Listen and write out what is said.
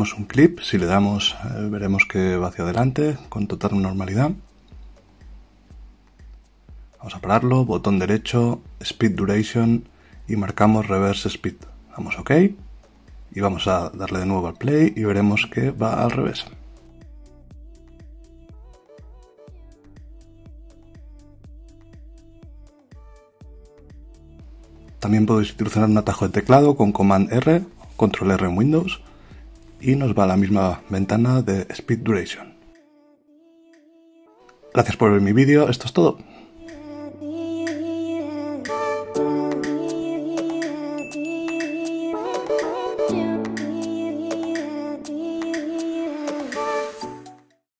tenemos un clip, si le damos veremos que va hacia adelante con total normalidad. Vamos a pararlo, botón derecho, Speed Duration y marcamos Reverse Speed. Damos OK y vamos a darle de nuevo al play y veremos que va al revés. También podéis utilizar un atajo de teclado con Command R, Control R en Windows y nos va a la misma ventana de Speed Duration. Gracias por ver mi vídeo, esto es todo.